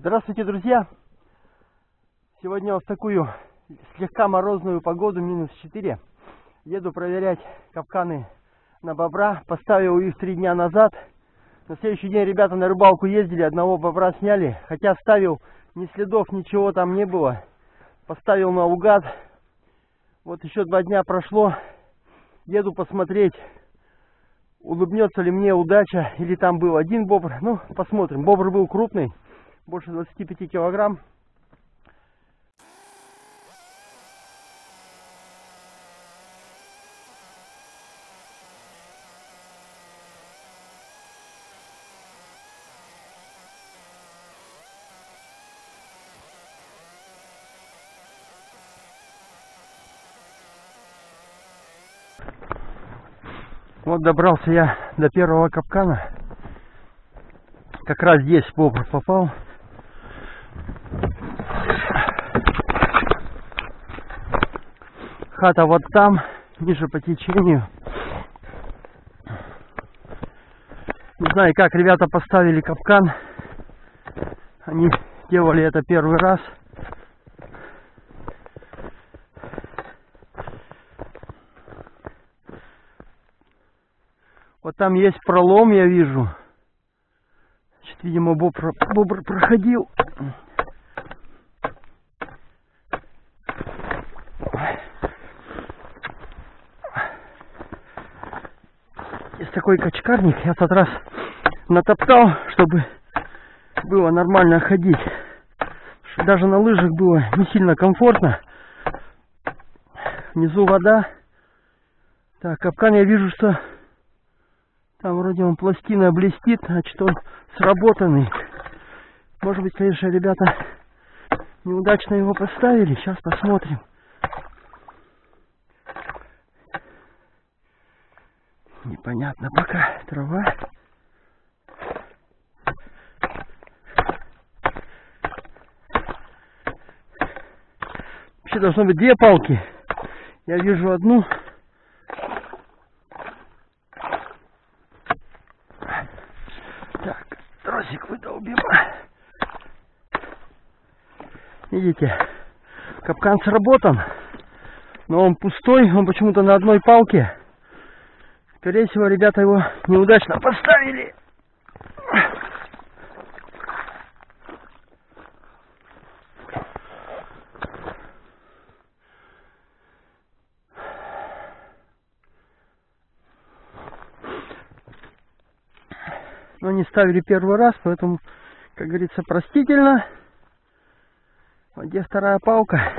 Здравствуйте, друзья! Сегодня в такую слегка морозную погоду, -4, еду проверять капканы на бобра. Поставил их 3 дня назад. На следующий день ребята на рыбалку ездили, одного бобра сняли. Хотя ставил, ни следов, ничего там не было. Поставил наугад. Вот еще 2 дня прошло. Еду посмотреть, улыбнется ли мне удача, или там был один бобр. Ну, посмотрим. Бобр был крупный, больше 25 килограмм. Вот добрался я до первого капкана. Как раз здесь бобр попал. Хата вот там, ниже по течению. Не знаю, как ребята поставили капкан. Они делали это первый раз. Вот там есть пролом, я вижу. Значит, видимо, бобр проходил. Есть такой качкарник. Я в тот раз натоптал, чтобы было нормально ходить. Даже на лыжах было не сильно комфортно. Внизу вода. Так, капкан я вижу, что там вроде он пластина блестит, значит он сработанный. Может быть, конечно, ребята неудачно его поставили. Сейчас посмотрим. Непонятно пока. Трава. Вообще должно быть 2 палки. Я вижу одну. Тросик выдолбим. Видите, капкан сработан, но он пустой, он почему-то на одной палке. Скорее всего, ребята его неудачно поставили. Но не ставили первый раз, поэтому, как говорится, простительно. Вот где вторая палка.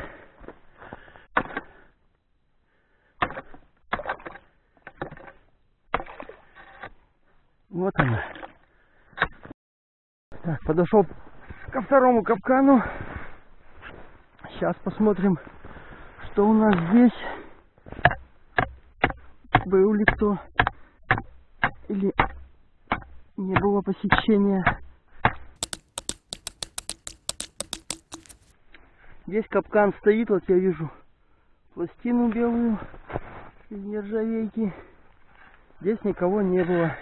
Вот она. Так, подошел ко второму капкану. Сейчас посмотрим, что у нас здесь. Был ли кто или не было посещения. Здесь капкан стоит, вот я вижу пластину белую из нержавейки. Здесь никого не было.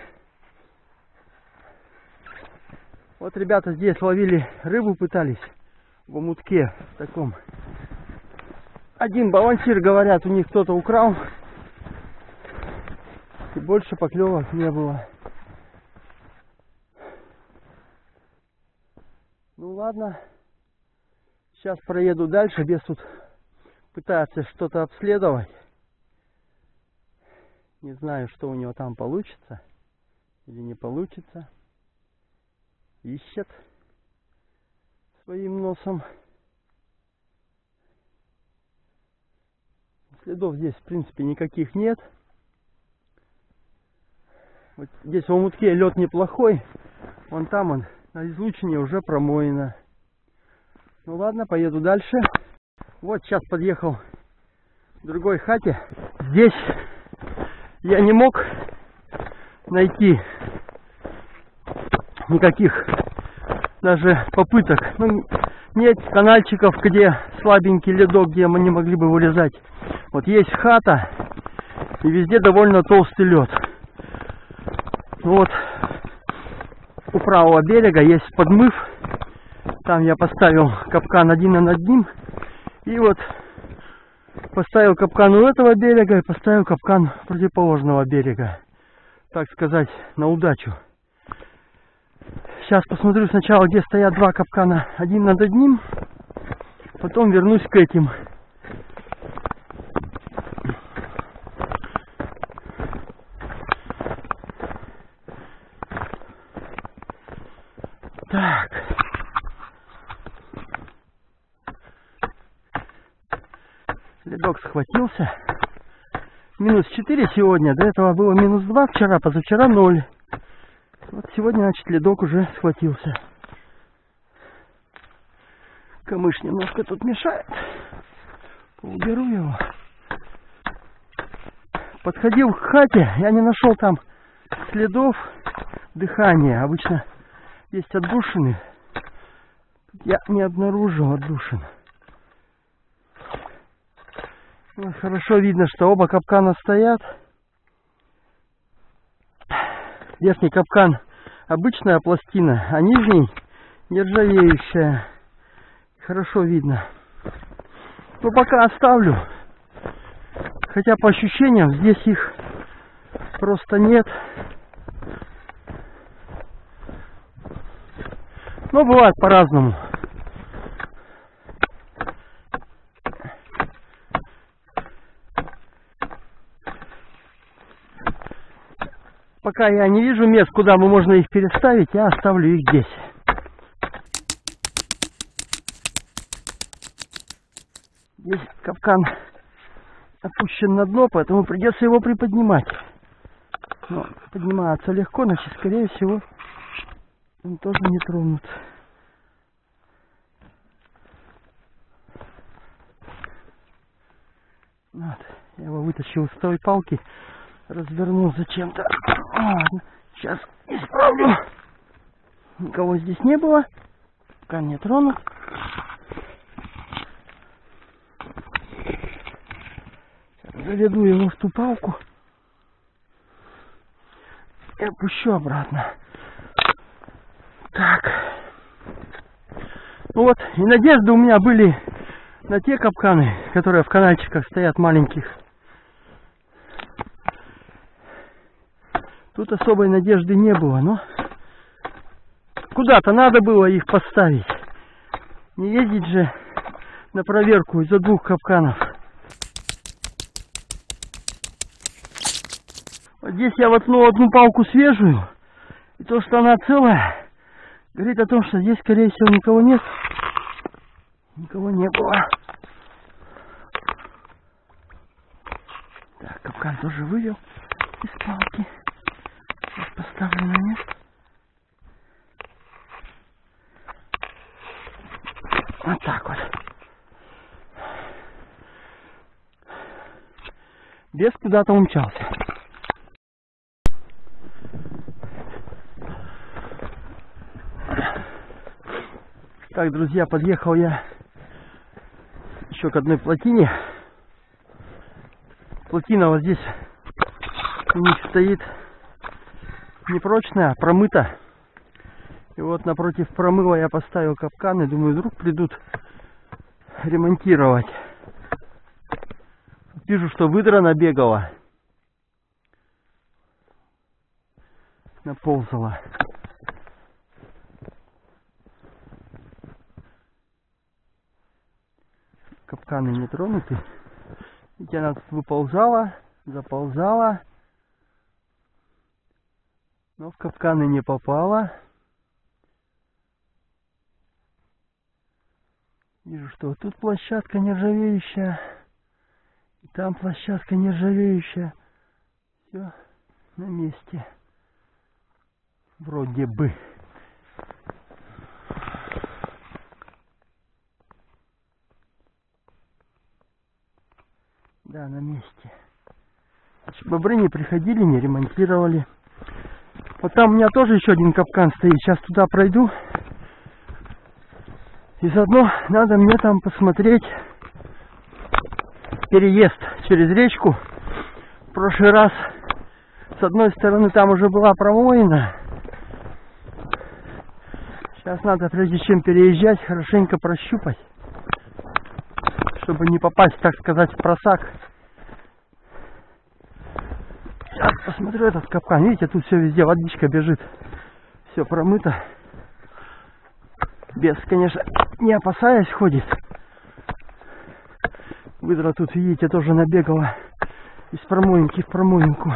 Вот ребята здесь ловили рыбу, пытались в омутке таком. Один балансир, говорят, у них кто-то украл. И больше поклевок не было. Ну ладно, сейчас проеду дальше. Бес тут пытается что-то обследовать. Не знаю, что у него там получится или не получится. Ищет своим носом. Следов здесь, в принципе, никаких нет. Вот здесь в омутке лед неплохой. Вон там он. На излучине уже промоено. Ну ладно, поеду дальше. Вот сейчас подъехал к другой хате. Здесь я не мог найти никаких даже попыток. Ну, нет канальчиков, где слабенький ледок, где мы не могли бы вылезать. Вот есть хата, и везде довольно толстый лед. Ну вот у правого берега есть подмыв. Там я поставил капкан один над одним. И вот поставил капкан у этого берега и поставил капкан противоположного берега. Так сказать, на удачу. Сейчас посмотрю сначала, где стоят два капкана один над одним. Потом вернусь к этим. Так. Ледок схватился. Минус 4 сегодня. До этого было минус 2 вчера, позавчера 0. Вот сегодня, значит, ледок уже схватился. Камыш немножко тут мешает. Уберу его. Подходил к хате, я не нашел там следов дыхания. Обычно есть отдушины. Я не обнаружил отдушин. Вот хорошо видно, что оба капкана стоят. Верхний капкан обычная пластина, а нижний нержавеющая. Хорошо видно. Ну пока оставлю. Хотя по ощущениям здесь их просто нет. Но бывает по-разному. Пока я не вижу мест, куда можно их переставить, я оставлю их здесь. Здесь капкан опущен на дно, поэтому придется его приподнимать. Но подниматься легко, значит, скорее всего, он тоже не тронут. Вот, я его вытащил с той палки, развернул зачем-то. Ладно, сейчас исправлю. Никого здесь не было, пока не тронут. Заведу его в ту палку и опущу обратно. Так. Ну вот, и надежды у меня были на те капканы, которые в канальчиках стоят маленьких. Тут особой надежды не было, но куда-то надо было их поставить. Не ездить же на проверку из-за двух капканов. Вот здесь я воткнул одну палку свежую, и то, что она целая, говорит о том, что здесь, скорее всего, никого нет. Никого не было. Так, капкан тоже вывел из палки. Сейчас поставлю на место. Вот так вот. Бес куда-то умчался. Так, друзья, подъехал я еще к одной плотине. Плотина вот здесь у них стоит непрочная, промыта. И вот напротив промыва я поставил капканы. Думаю, вдруг придут ремонтировать. Вижу, что выдра набегала. Наползала. Капканы не тронуты. Ведь она тут выползала, заползала. Но в капканы не попала. Вижу, что вот тут площадка нержавеющая. И там площадка нержавеющая. Все на месте. Вроде бы. Да, на месте. Бобры не приходили, не ремонтировали. Вот там у меня тоже еще один капкан стоит. Сейчас туда пройду. И заодно надо мне там посмотреть переезд через речку. В прошлый раз с одной стороны там уже была промоина. Сейчас надо, прежде чем переезжать, хорошенько прощупать, чтобы не попасть, так сказать, в просак. Сейчас посмотрю этот капкан. Видите, тут все везде водичка бежит. Все промыто. Бес, конечно, не опасаясь ходит. Выдра тут, видите, тоже набегала из промоинки в промоинку.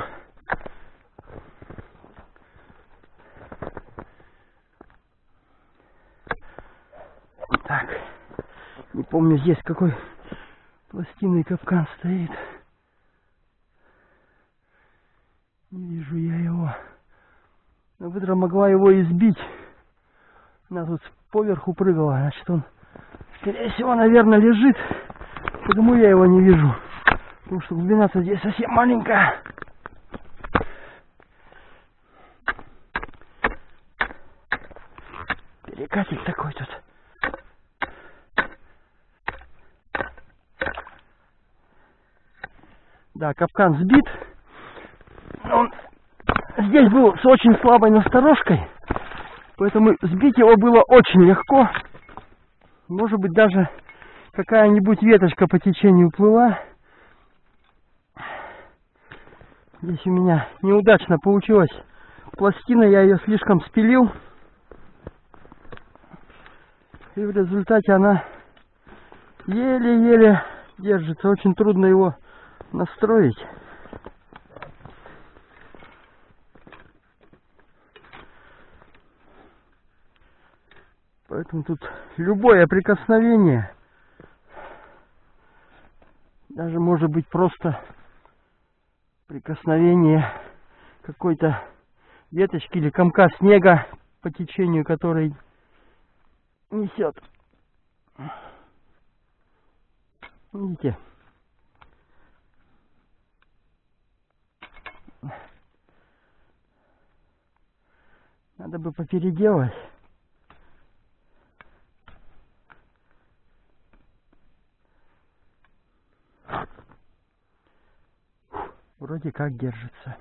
Так, не помню, здесь какой пластинный капкан стоит. Не вижу я его. Но выдра могла его избить. Она тут поверху прыгала, значит он, скорее всего, наверное, лежит. Почему я его не вижу? Потому что глубина-то здесь совсем маленькая. Перекатик такой тут. Да, капкан сбит. Он здесь был с очень слабой насторожкой, поэтому сбить его было очень легко. Может быть, даже какая-нибудь веточка по течению плыла. Здесь у меня неудачно получилась пластина, я ее слишком спилил. И в результате она еле-еле держится. Очень трудно его настроить. Поэтому тут любое прикосновение, даже может быть просто прикосновение какой-то веточки или комка снега по течению, который несет. Видите? Надо бы попеределать. Вроде как держится.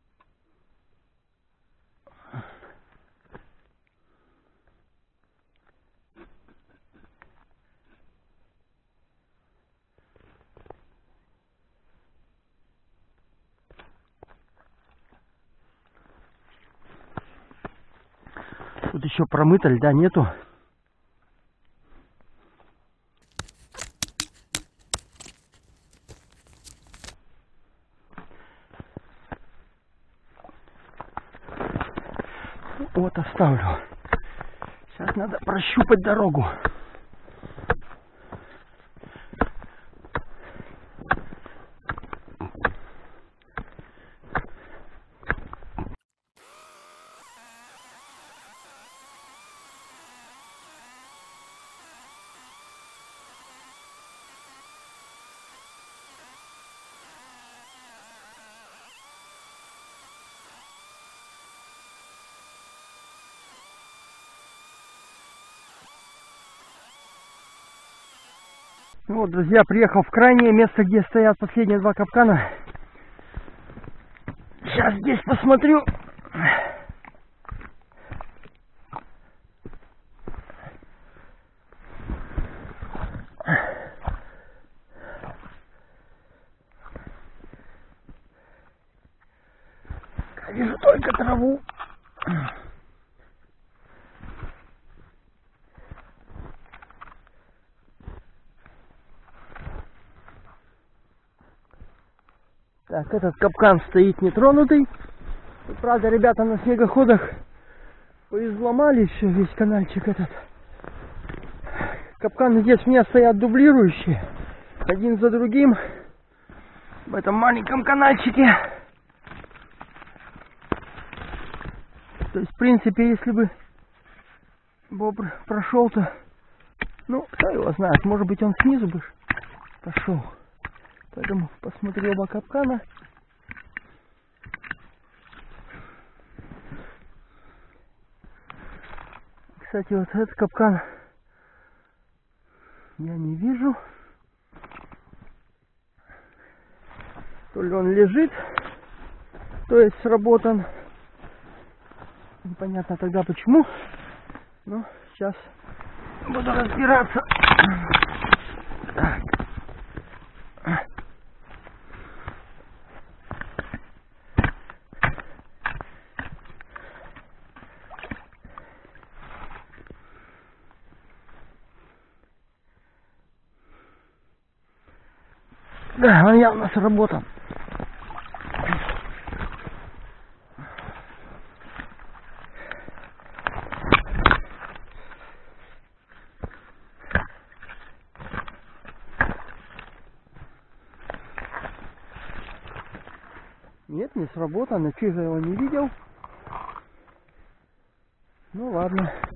Тут еще промыто, льда нету. Вот оставлю. Сейчас надо прощупать дорогу. Ну вот, друзья, приехал в крайнее место, где стоят последние два капкана. Сейчас здесь посмотрю. Вижу только траву. Так, этот капкан стоит нетронутый. И, правда, ребята на снегоходах поизломали все, весь канальчик этот. Капканы здесь у меня стоят дублирующие, один за другим, в этом маленьком канальчике. То есть, в принципе, если бы бобр прошел-то, ну, кто его знает, может быть, он снизу бы пошел. Поэтому посмотрю оба капкана. Кстати, вот этот капкан я не вижу. То ли он лежит, то есть сработан. Непонятно тогда почему. Ну, сейчас буду разбираться. Так. Да, он явно сработан. Нет, не сработано. Чего я его не видел? Ну ладно.